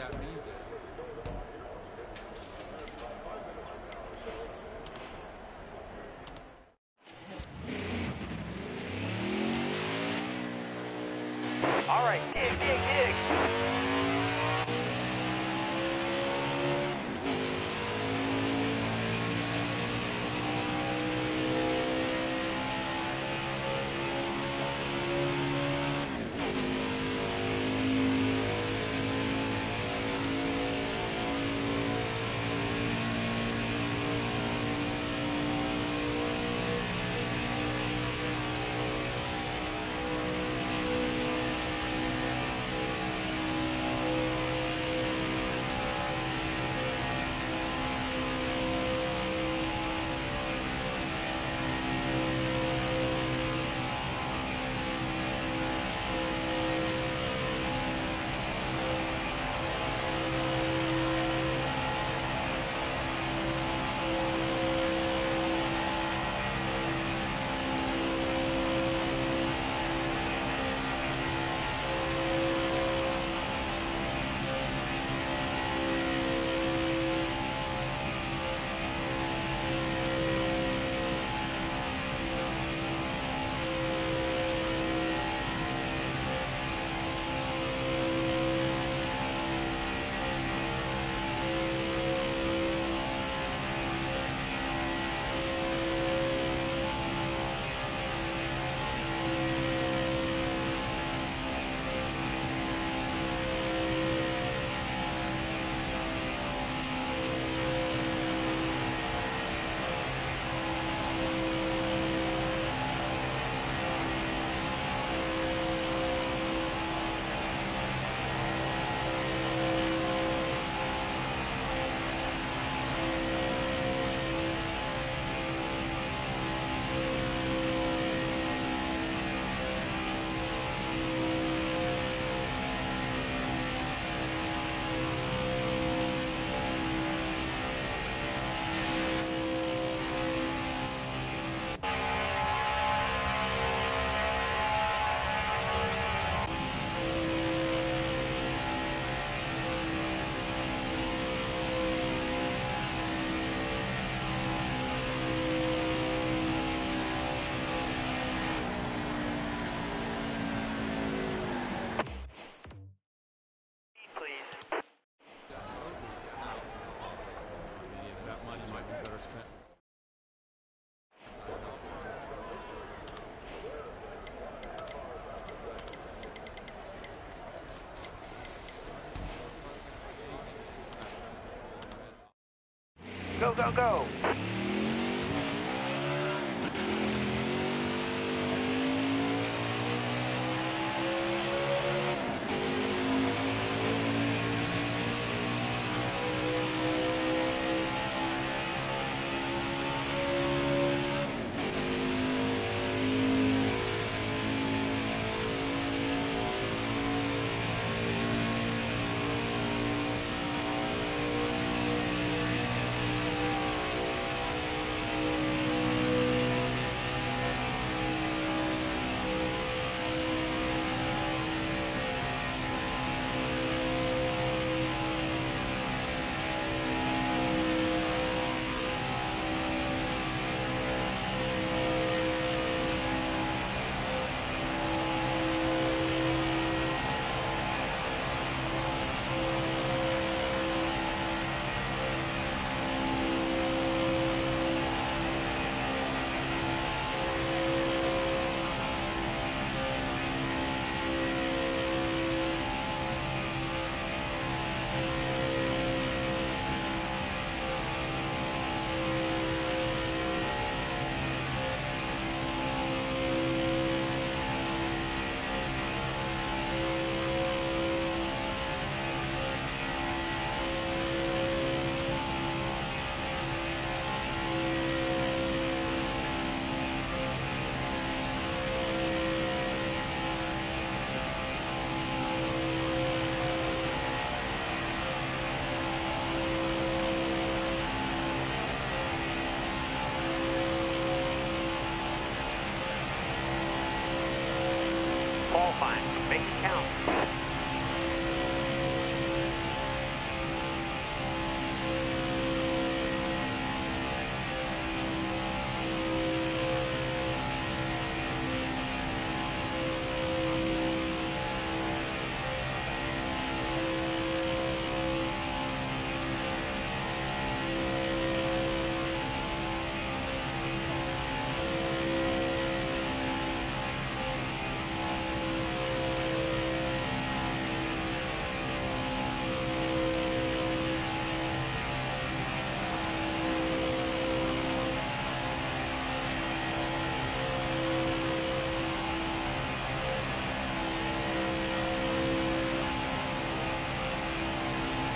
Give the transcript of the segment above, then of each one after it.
that music. All right, dig, dig, dig. Please. That money might be better spent. Go, go, go.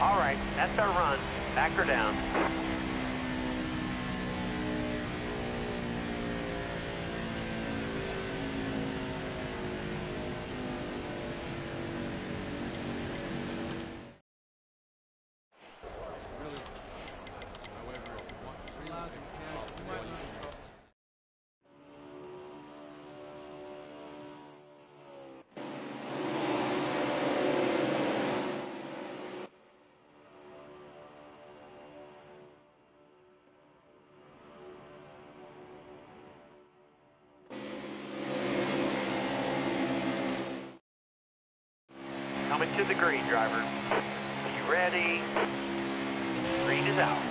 All right, that's our run. Back her down. Really. However, three lousy stands, you might lose your focus. Coming to the green, driver. You ready? Green is out.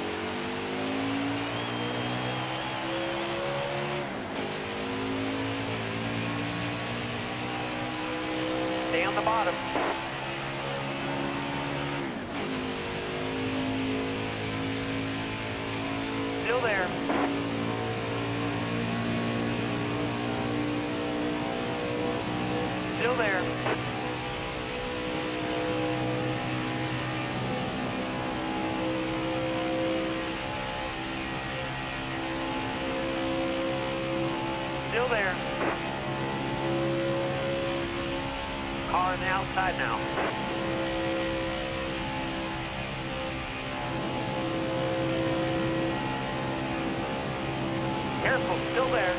Stay on the bottom. Still there. Still there. Still there. Car on the outside now. Careful, still there.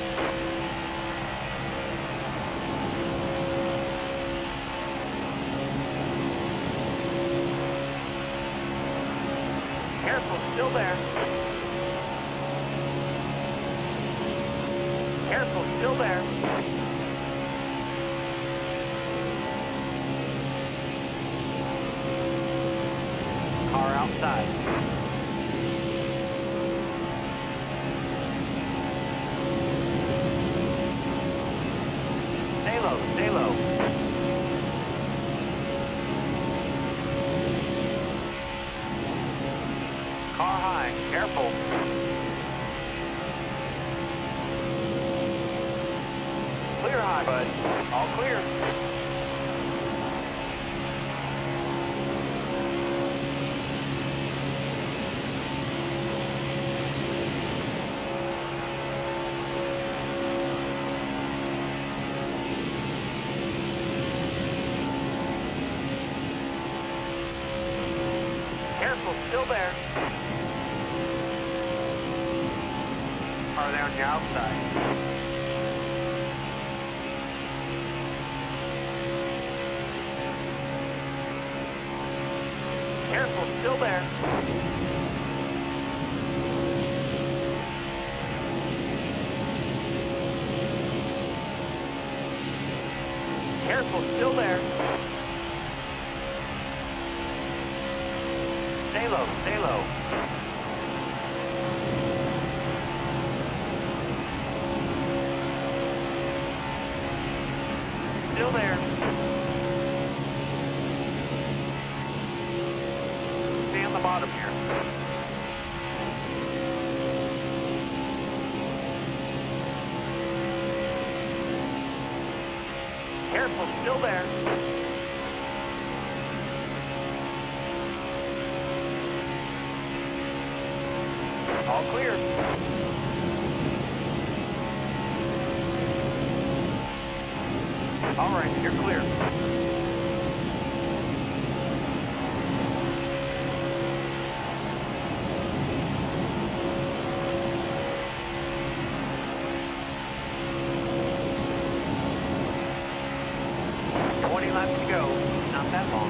Careful, still there. Careful, still there. Car outside. Stay low, stay low. Car high, careful. Clear high, bud. All clear. Careful, still there. Are they on your outside? Careful, still there. Careful, still there. Stay low, stay low. Still there. Stay on the bottom here. Careful, still there. All clear. All right, you're clear. Laps to go. Not that long.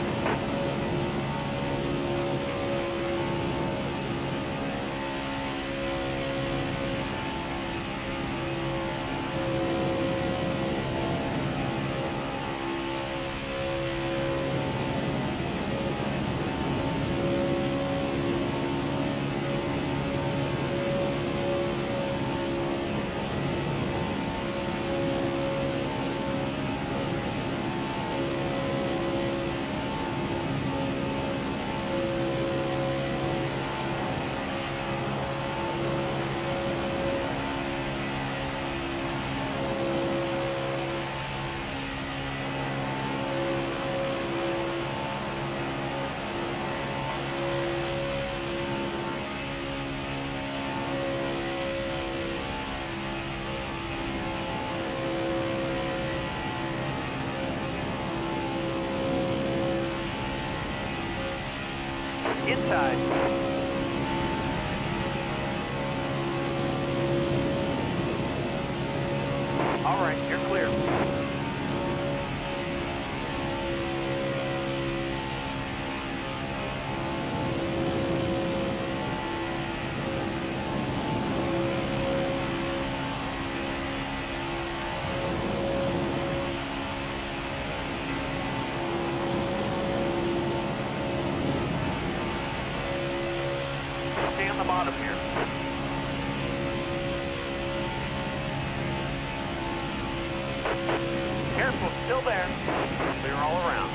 Inside. All right, you're clear. Stay on the bottom here. Careful, still there. Clear all around.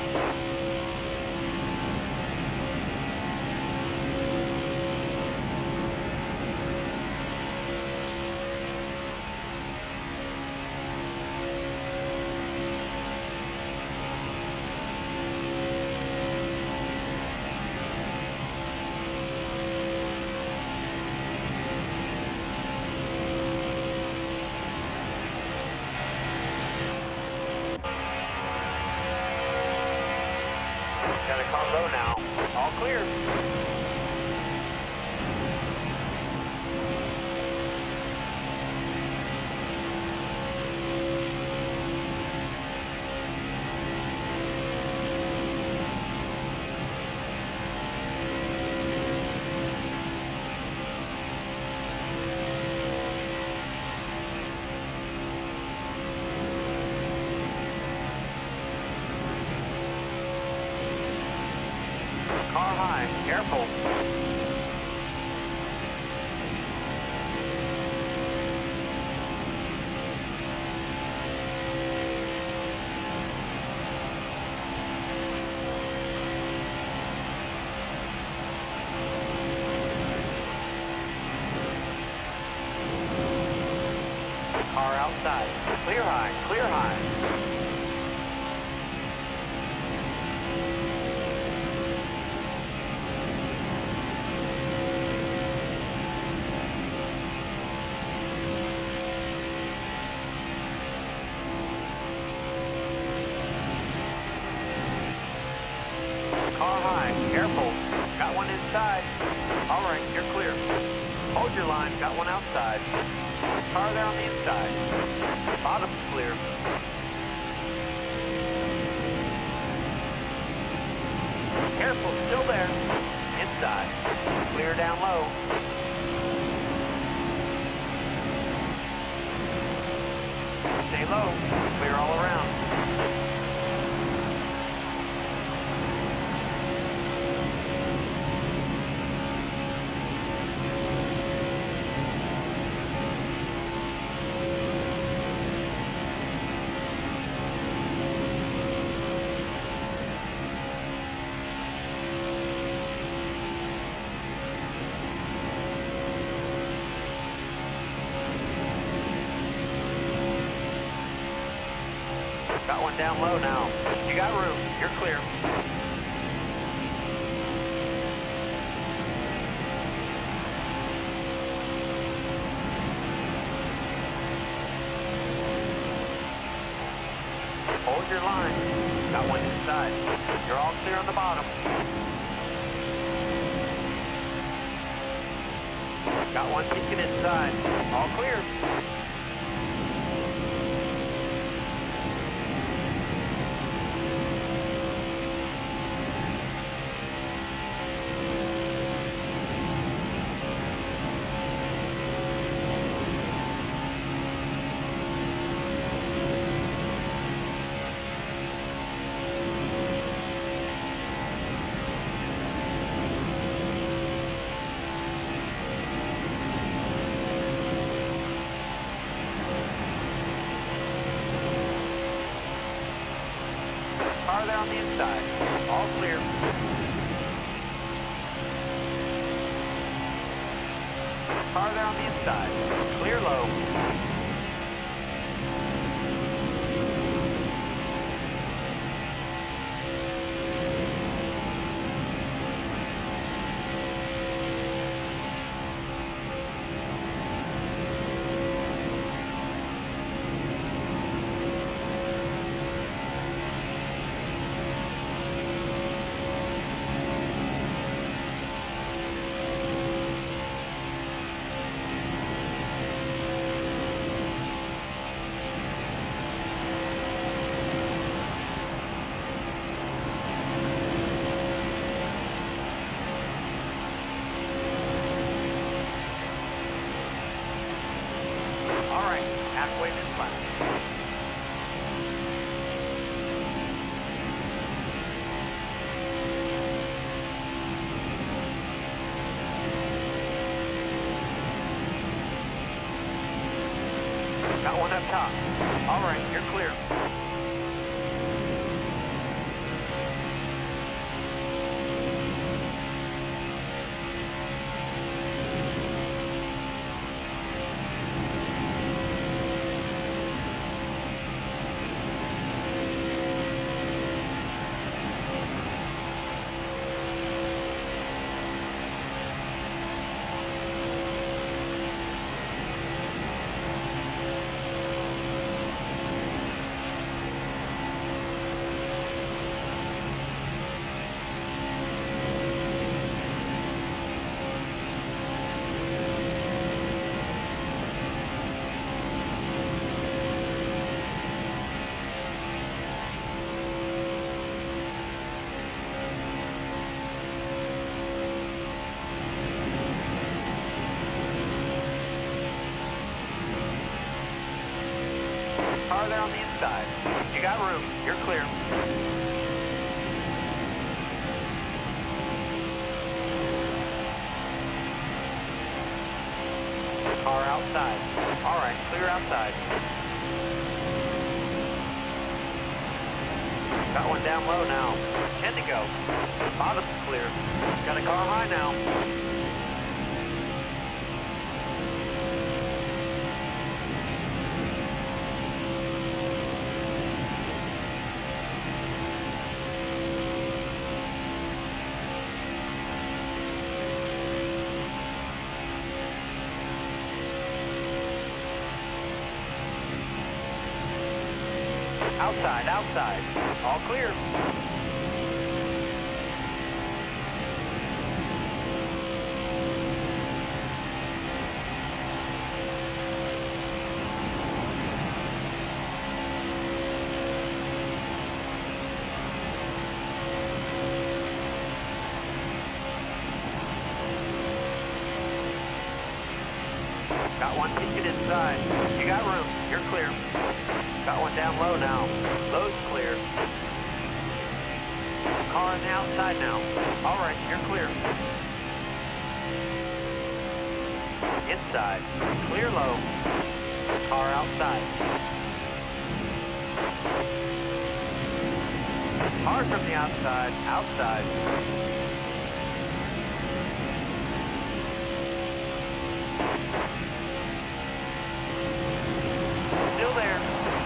Got a car low now. All clear. Car high. Careful. Car outside. Clear high. Clear high. Car high. Careful. Got one inside. All right, you're clear. Hold your line. Got one outside. Car there on the inside. Bottom's clear. Careful, still there. Inside. Clear down low. Stay low. Clear all around. Got one down low now. You got room. You're clear. Hold your line. Got one inside. You're all clear on the bottom. Got one peeking inside. All clear. Car there on the inside. All clear. Car there on the inside. Clear low. one up top. All right, you're clear. Car there on the inside. You got room. You're clear. Car outside. All right, clear outside. Got one down low now. 10 to go. Bottom's clear. Got a car high now. Outside, outside. All clear. Got one ticket inside. You got room. You're clear. Got one down low now. Low's clear. Car on the outside now. All right, you're clear. Inside. Clear low. Car outside. Hard from the outside. Outside. Still there.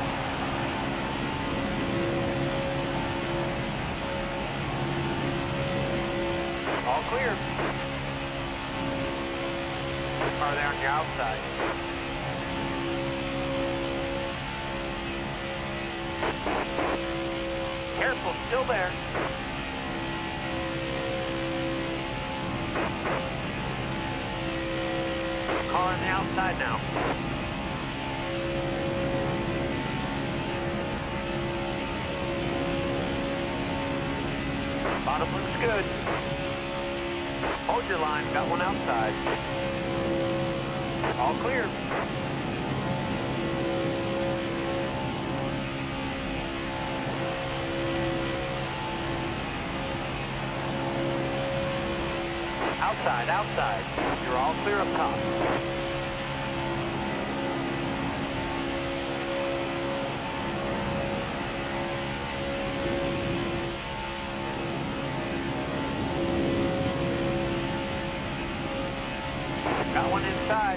All clear. Car there on your outside. Careful, still there. Car on the outside now. Bottom looks good. Hold your line, got one outside. All clear. Outside, outside. You're all clear up top. Got one inside.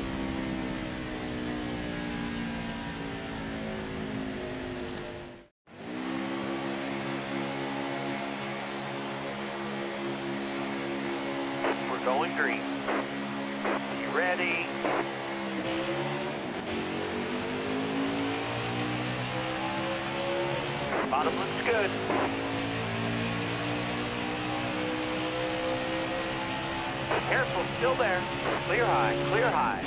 We're going green. You ready? Bottom looks good. Careful, still there. Clear high, clear high.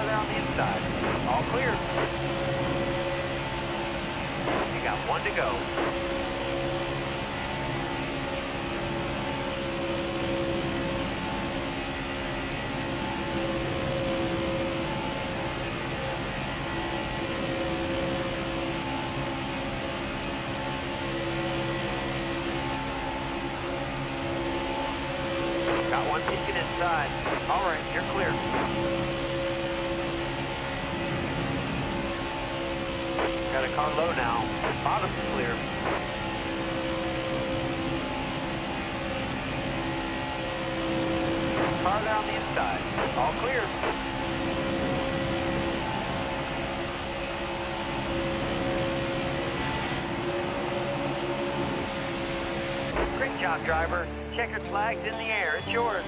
Car there on the inside. All clear. You got one to go. Got one peeking inside. All right, you're clear. Got a car low now. Bottom's clear. Car there on the inside. All clear. Great job, driver. Checkered flag's in the air. It's yours.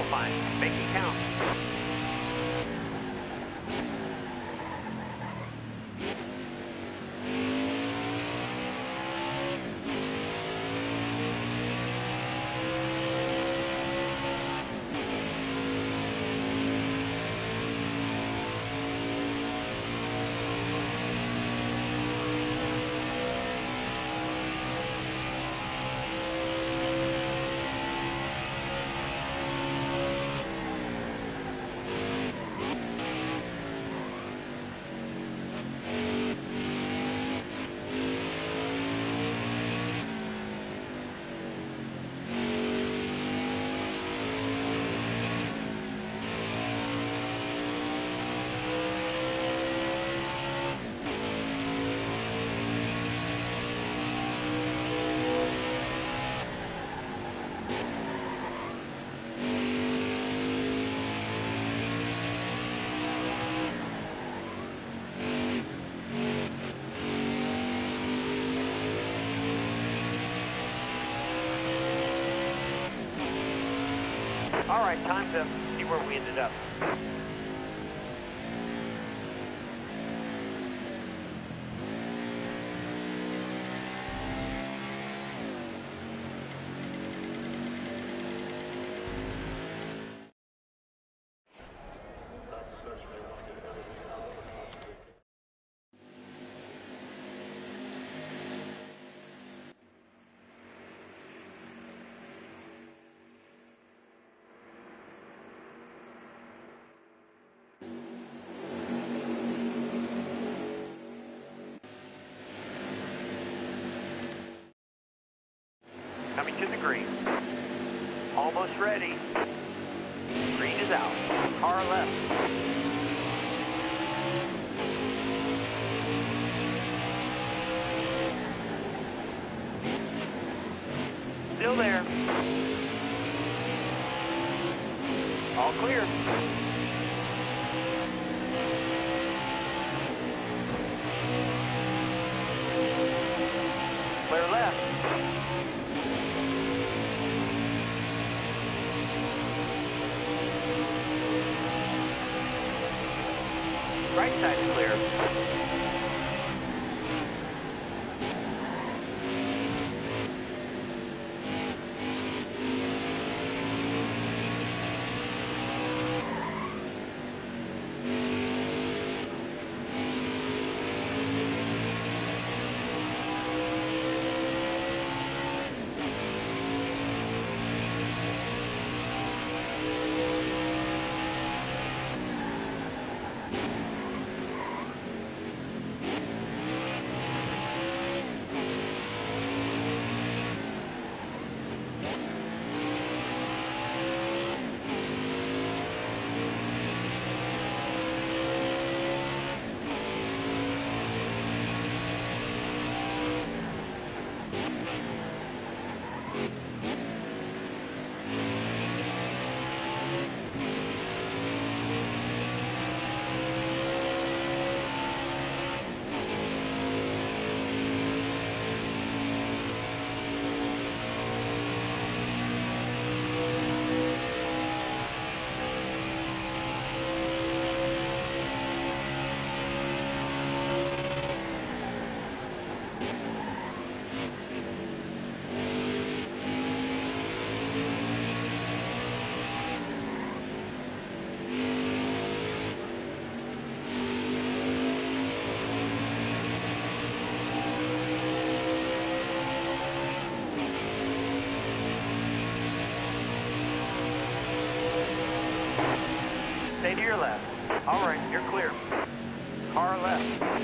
qualifying. Make it count. All right, time to see where we ended up. Coming to the green. Almost ready. Green is out. Car left. Still there. All clear. Clear left. Right side is clear. Stay to your left. All right, you're clear. Car left.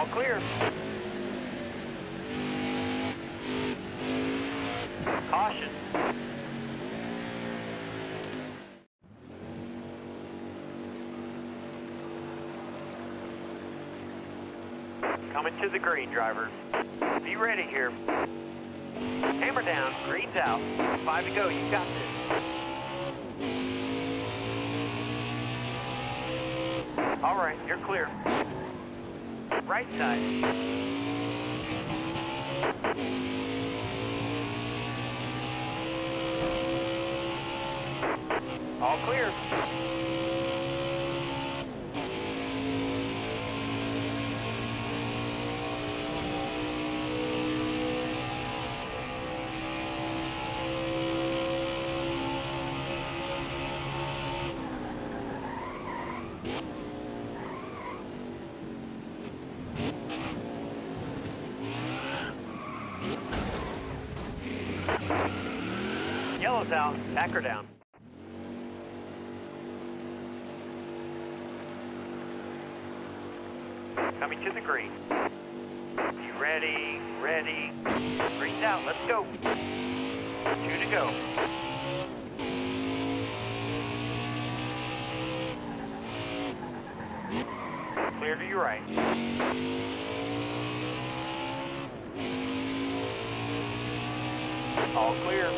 All clear. Caution. Coming to the green, drivers. Be ready here. Hammer down, green's out. 5 to go, you got this. All right, you're clear. Right side. All clear. Yellow's out. Back her down. Coming to the green. Be ready, ready. Green's out. Let's go. 2 to go. Clear to your right. All clear.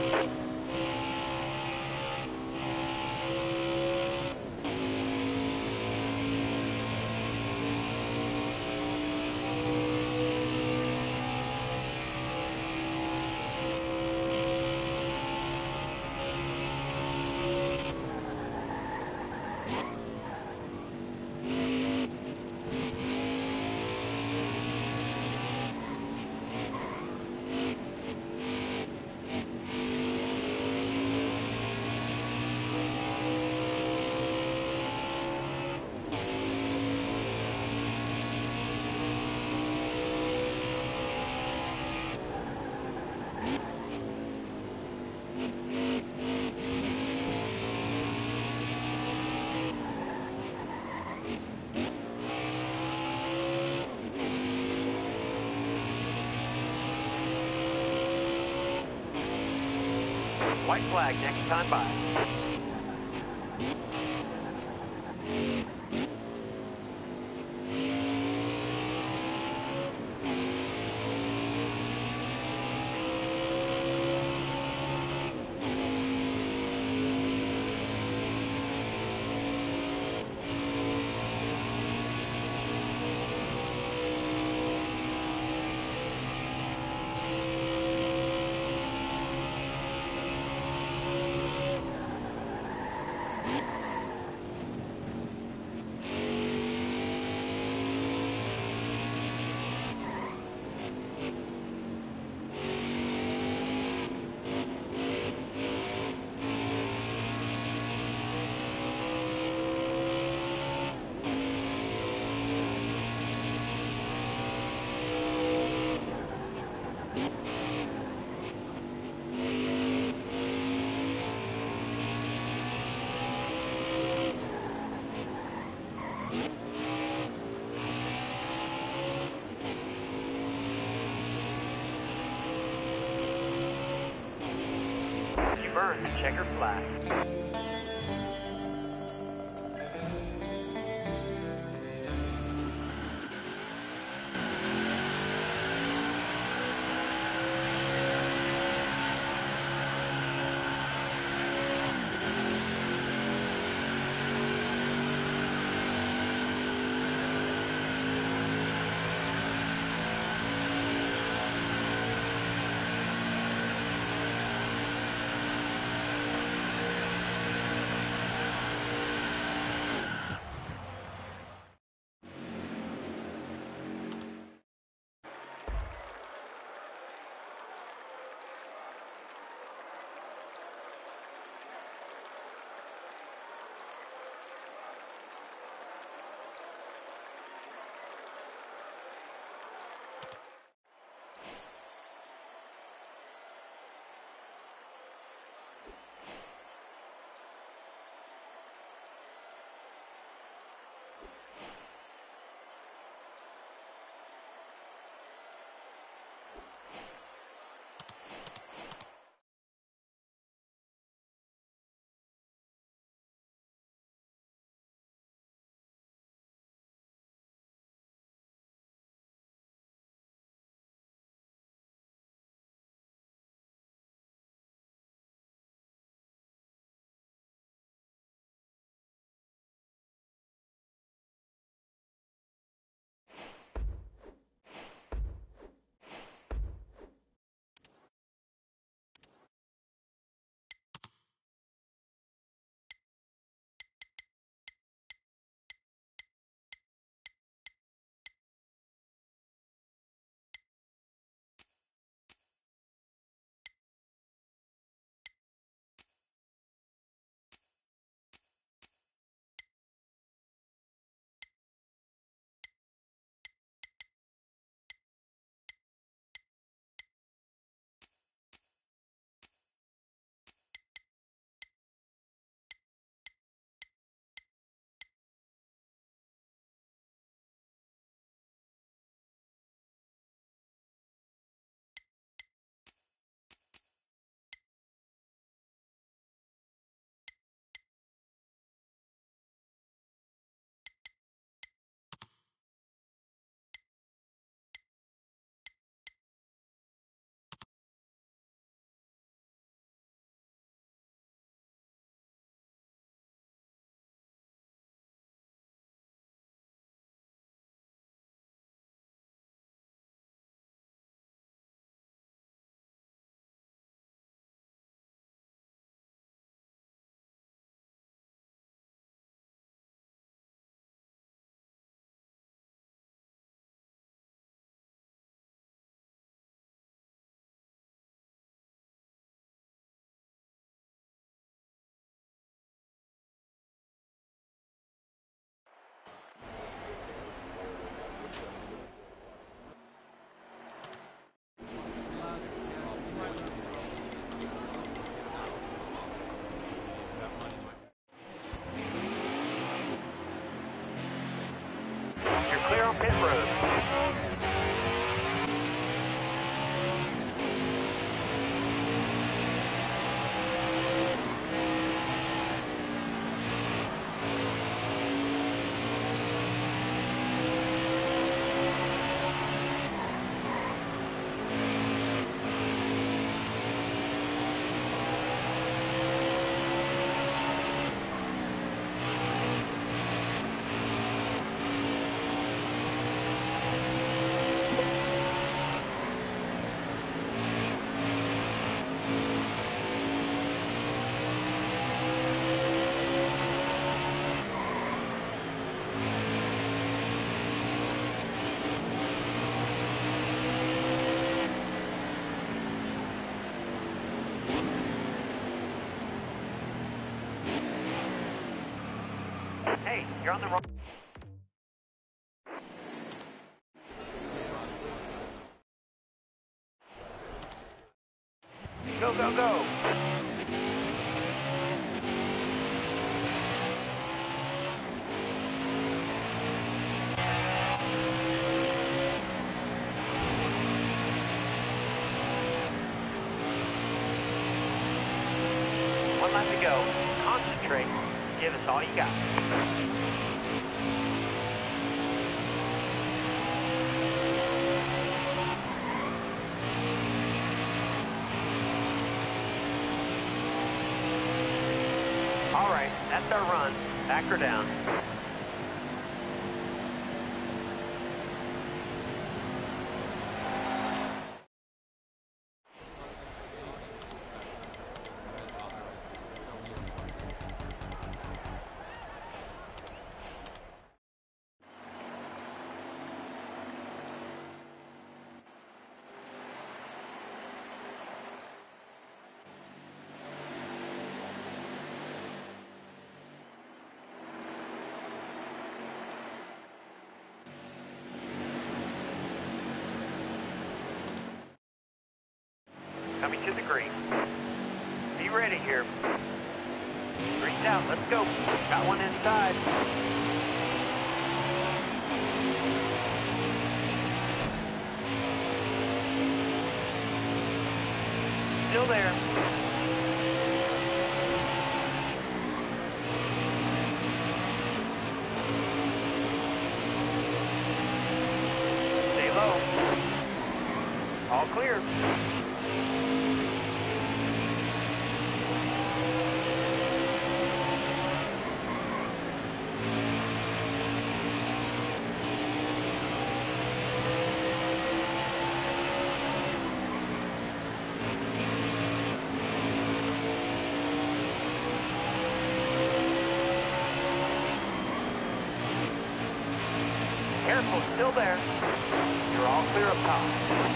White flag next time by. You burn the checkered flag. Pit road. Hey, you're on the wrong. Go, go, go. One lap to go. Concentrate. Give us all you got. All right, that's our run. Back her down. Coming to the green. Be ready here. Green's out, let's go. Got one inside. Still there. Stay low. All clear. Careful, still there. You're all clear up top.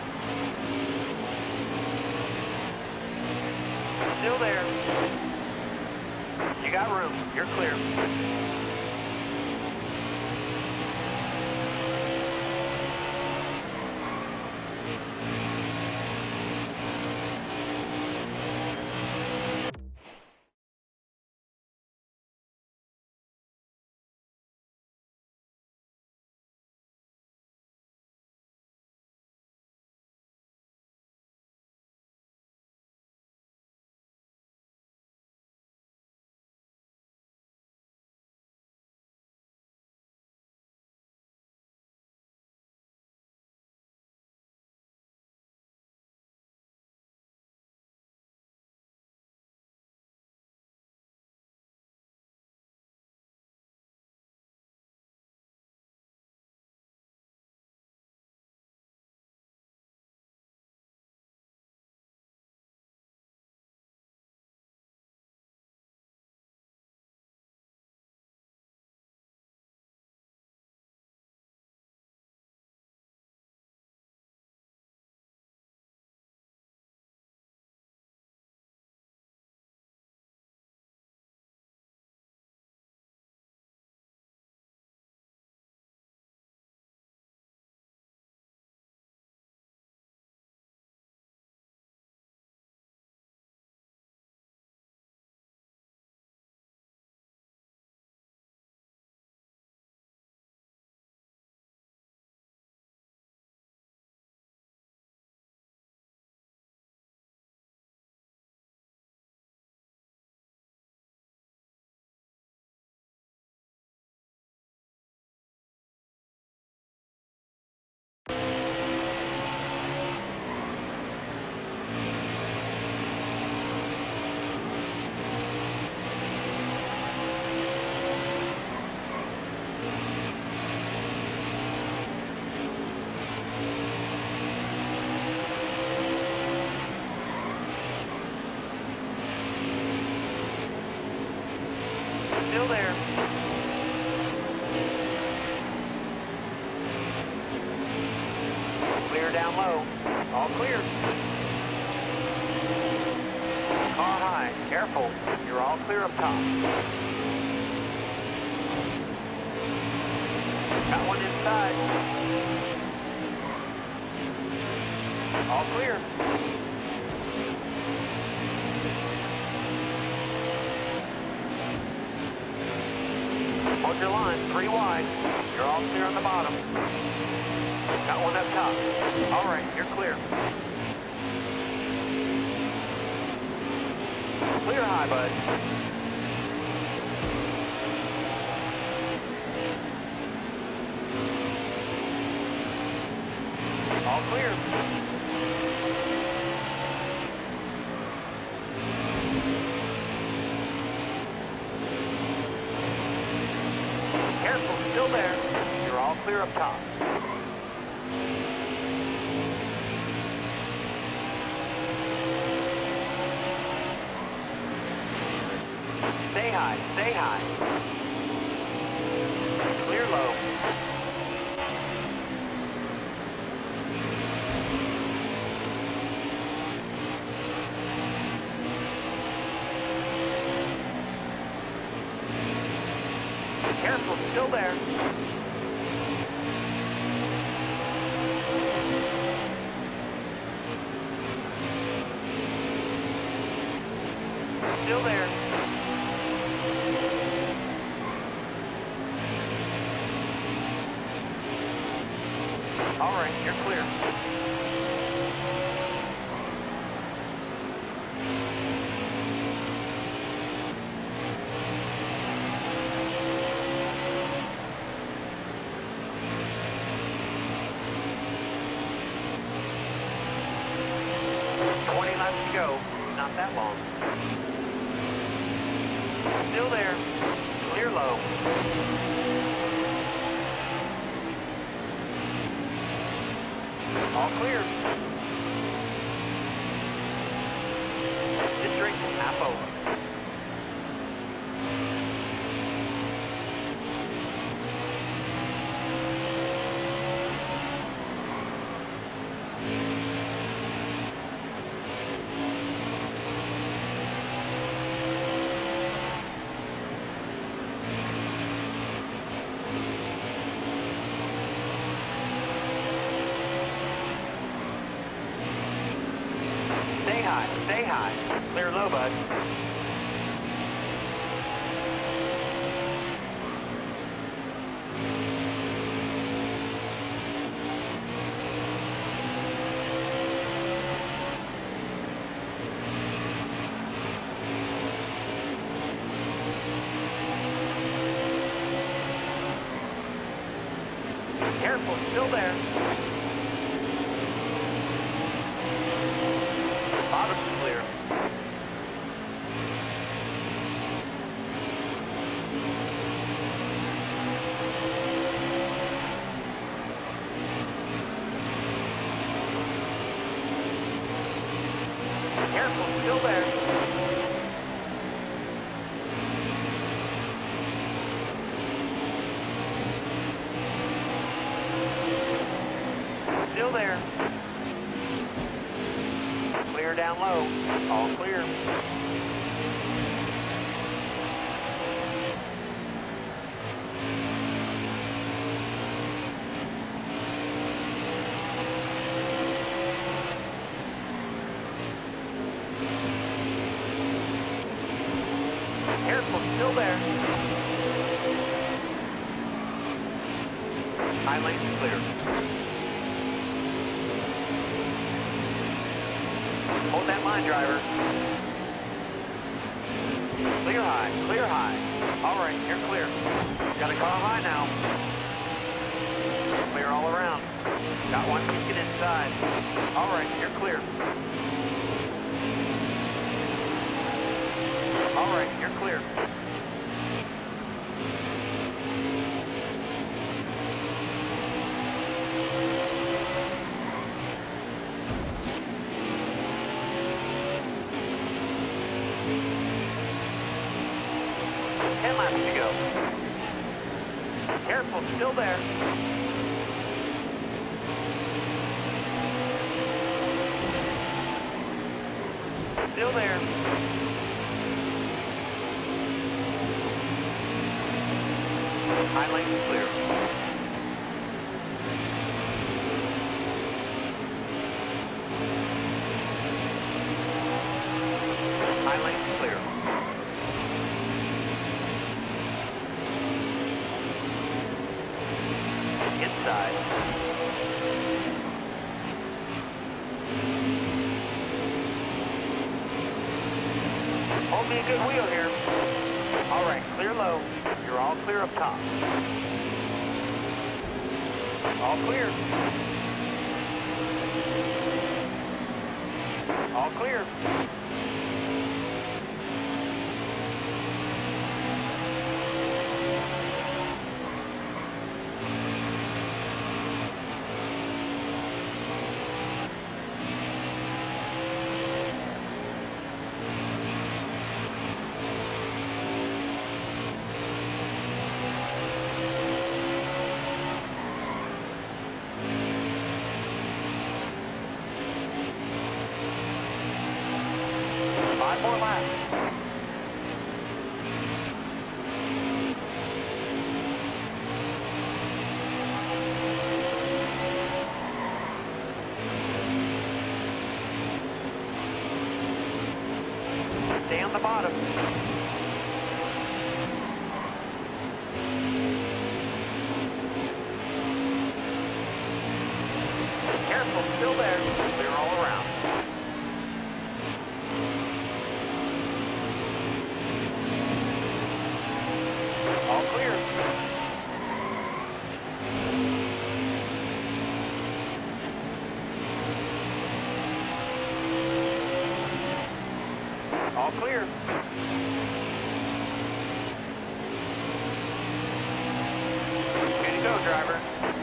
Still there. You got room. You're clear. Still there. Clear down low. All clear. Car high. Careful. You're all clear up top. Got one inside. All clear. Hold your line, 3 wide. You're all clear on the bottom. Got one up top. All right, you're clear. Clear high, bud. All clear. Careful, still there. You're all clear up top. Stay high, stay high. Clear low. Careful, still there. Still there. All right, you're clear. To go. Not that long. Still there. Clear low. All clear. District half over. Stay high, stay high. Clear low, bud. Careful, still there. Bottom's clear. Careful, still there. Still there. Clear down low. All clear. Careful, still there. High lane's clear. Hold that line, driver. Clear high, clear high. All right, you're clear. Got a car high now. Clear all around. Got one ticket inside. All right, you're clear. All right, you're clear. Laps to go. Careful, still there. Still there. High lane clear. High lane clear. Inside. Hold me a good wheel here. All right, clear low. You're all clear up top. All clear. All clear. Five more laps. Stay on the bottom. Careful, still there. Clear all around. All clear. All clear. Way to go, driver.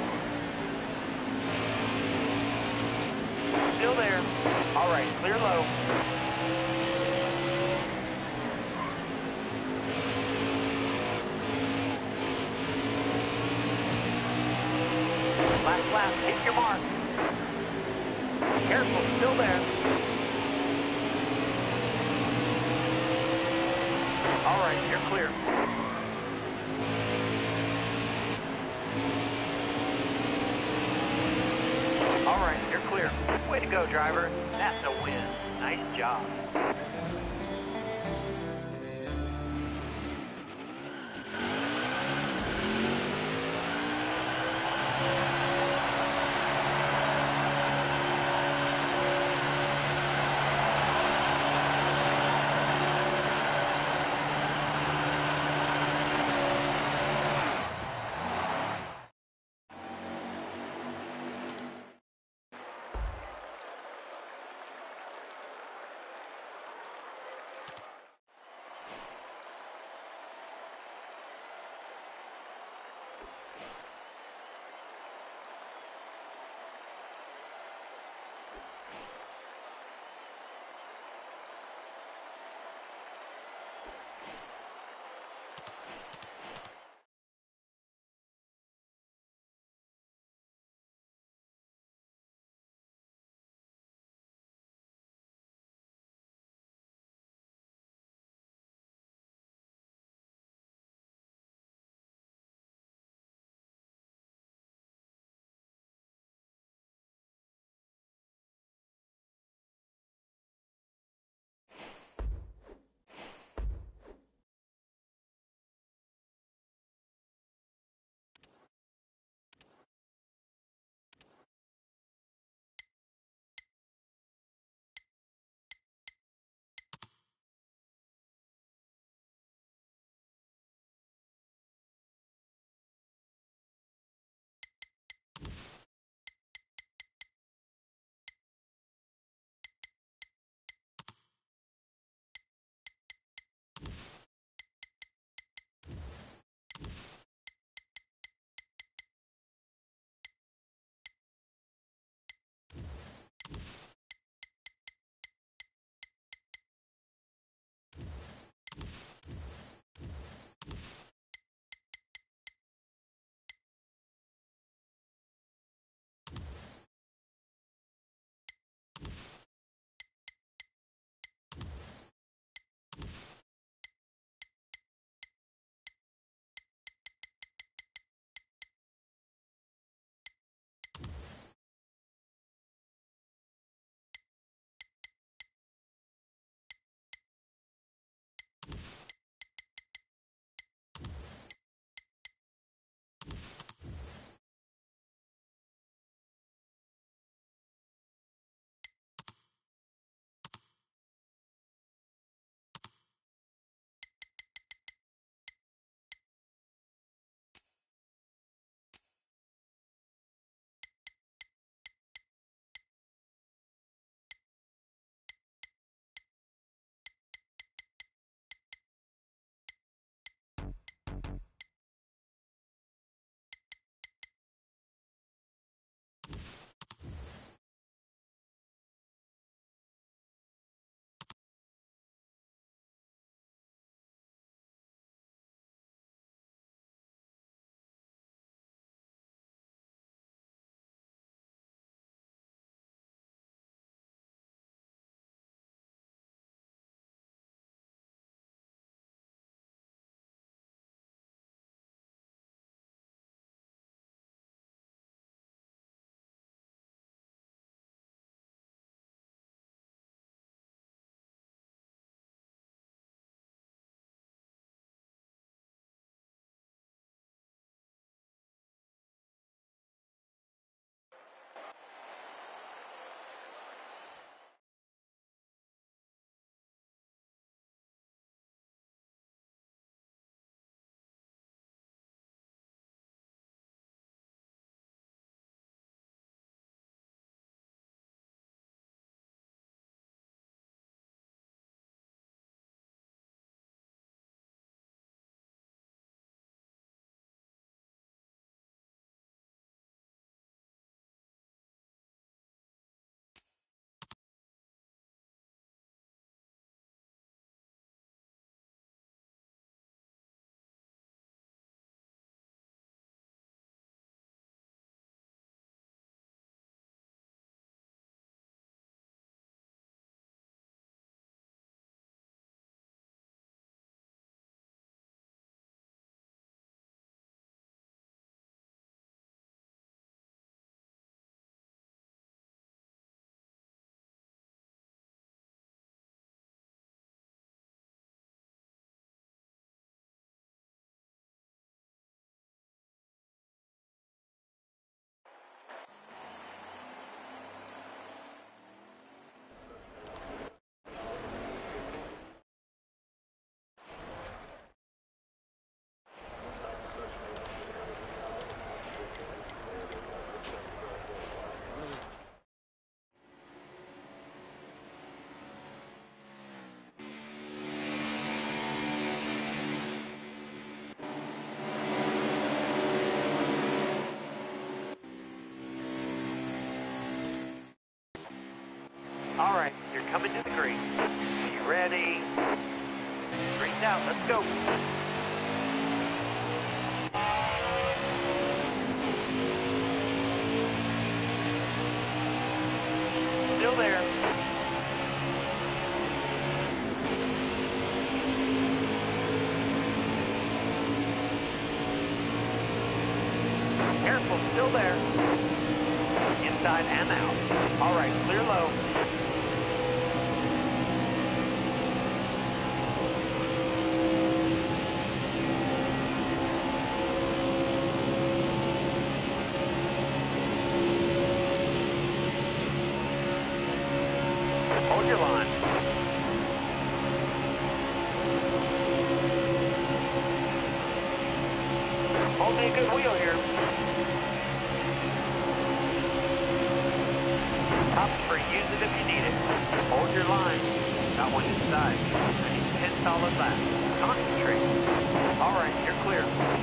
Still there. All right, clear low. Last lap, hit your mark. Careful, still there. All right, you're clear. All right, you're clear. Way to go, driver. That's a win. Nice job. coming to the green. You ready? Green's out, let's go. Still there. Careful, still there. Inside and out. All right, clear low. Hold your line. Hold me a good wheel here. Top free, use it if you need it. Hold your line. Got one inside. I need 10 solid laps. Concentrate. All right, you're clear.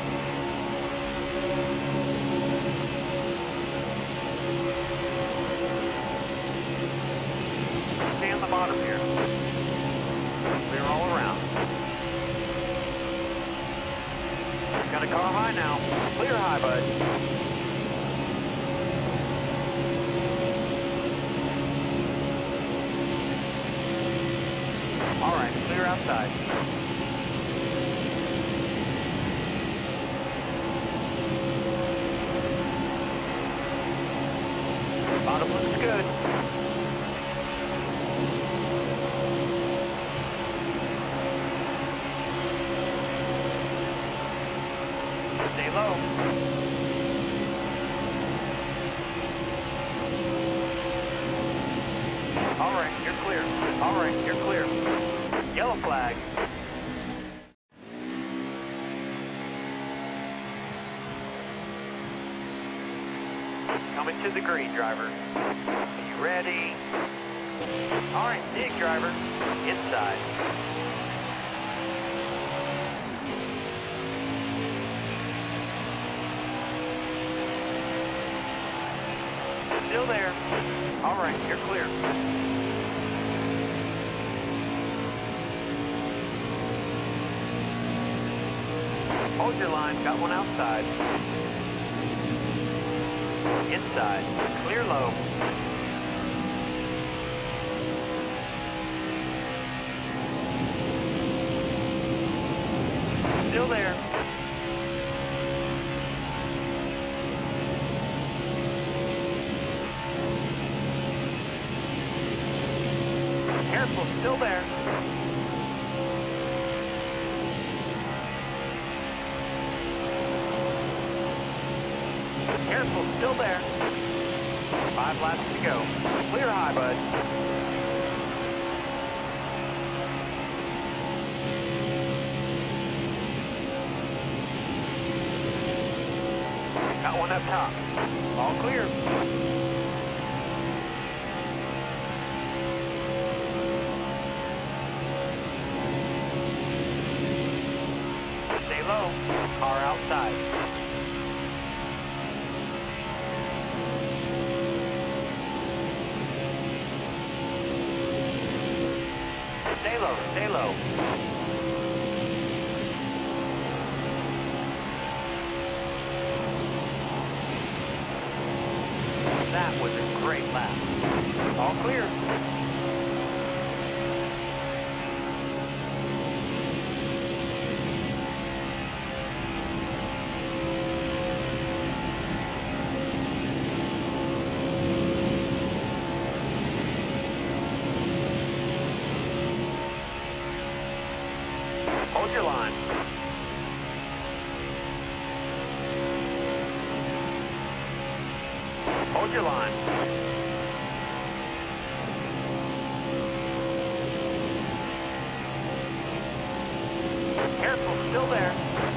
Stay on the bottom here. Clear all around. Got a car high now. Clear high, bud. All right, clear outside. Bottom looks good. Stay low. All right, you're clear. All right, you're clear. Yellow flag. Coming to the green, driver. You ready? All right, dig, driver. Inside. Still there. All right, you're clear. Hold your line, got one outside. Inside, clear low. Still there. Careful, still there. Careful, still there. 5 laps to go. Clear high, bud. Got one up top. All clear. Stay low. Car outside. Stay low, stay low. That was a great lap. All clear. Hold your line. Hold your line. Careful, still there.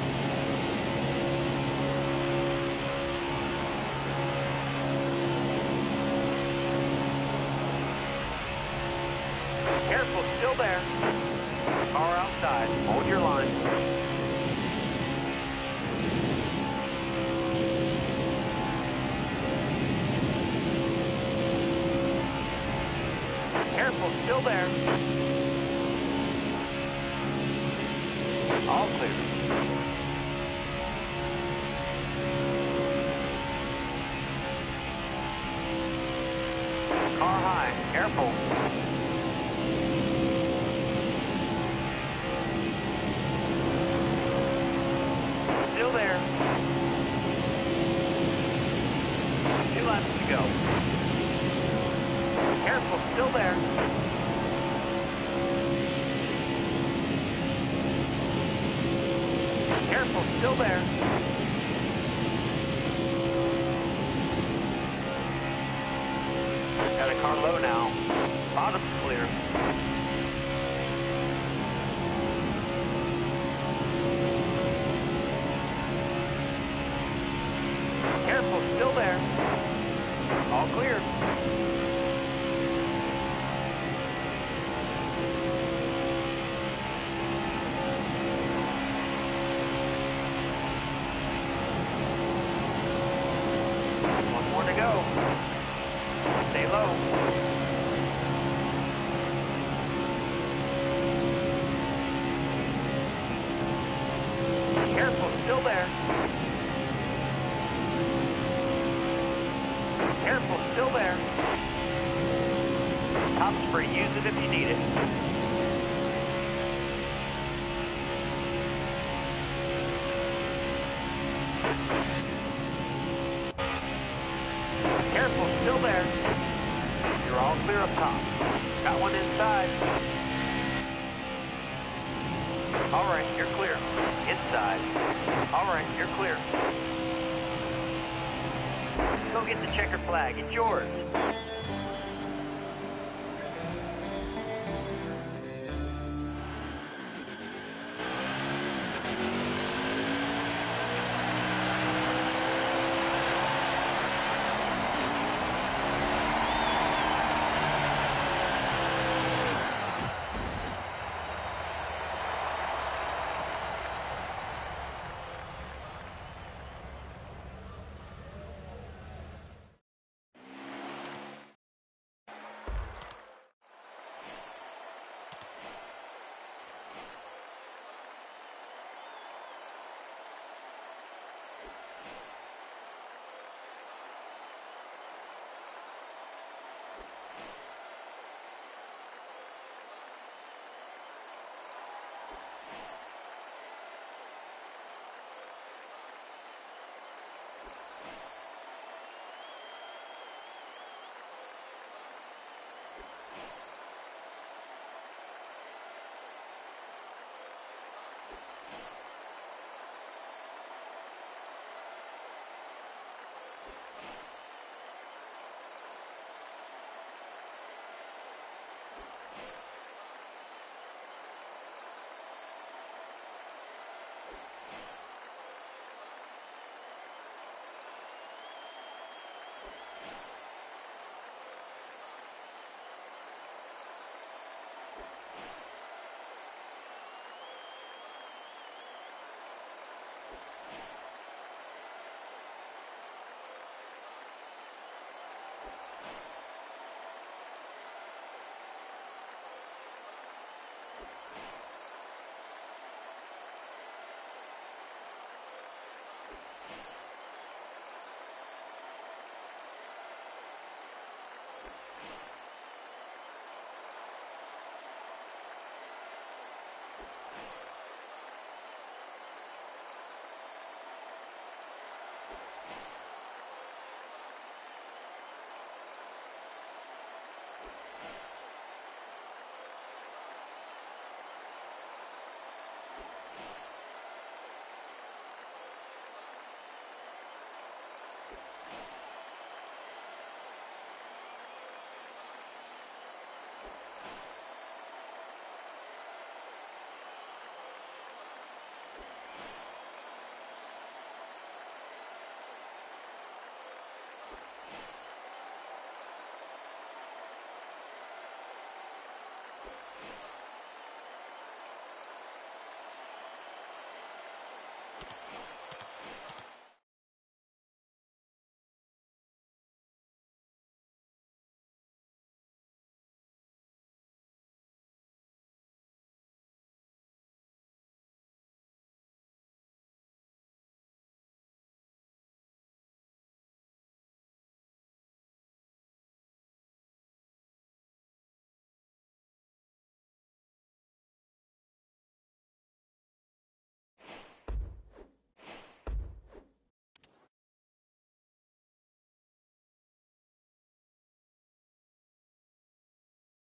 Careful, still there. Car outside. Hold your line. Careful, still there. All clear. Car high, careful. Still there. 2 laps to go. Careful, still there. Careful, still there. Got a car low now. Bottom's clear. Careful, still there. All clear. One more to go. Stay low. Careful, still there. Careful, still there. Top's free, use it if you need it. Careful, still there. You're all clear up top. Got one inside. All right, you're clear. Inside. All right, you're clear. Go get the checker flag. It's yours.